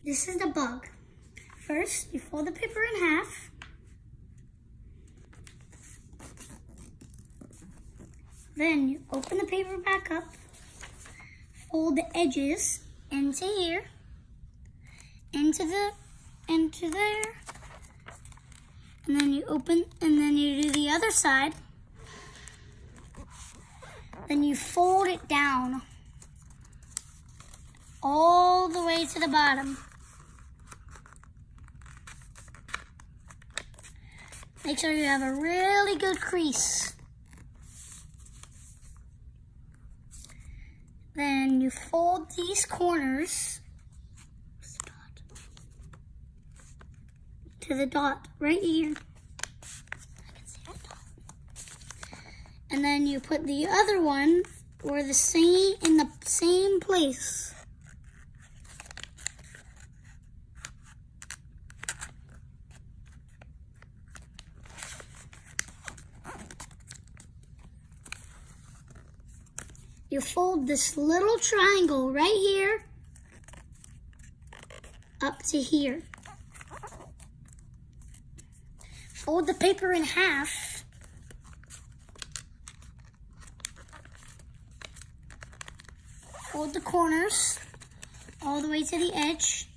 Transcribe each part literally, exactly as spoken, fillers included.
This is the bug. First, you fold the paper in half. Then you open the paper back up, fold the edges into here, into the, into there, and then you open, and then you do the other side. Then you fold it down all the way to the bottom. Make sure you have a really good crease. Then you fold these corners to the dot right here. I can see the dot. And then you put the other one or the same in the same place. You fold this little triangle right here up to here. Fold the paper in half. Fold the corners all the way to the edge.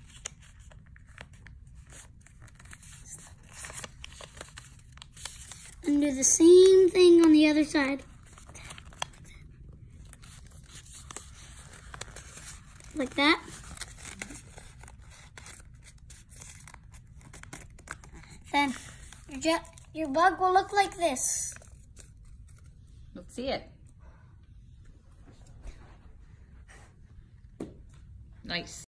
And do the same thing on the other side. Like that. Then your jet, your bug will look like this. Let's see it. Nice.